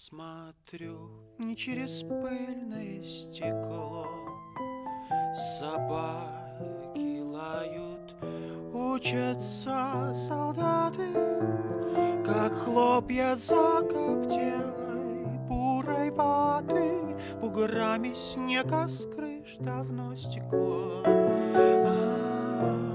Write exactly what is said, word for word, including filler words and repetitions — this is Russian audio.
Смотрю не через пыльное стекло, собаки лают, учатся солдаты, как хлопья закоптелой бурой ваты, буграми снега с крыш давно стекло. А-а-а.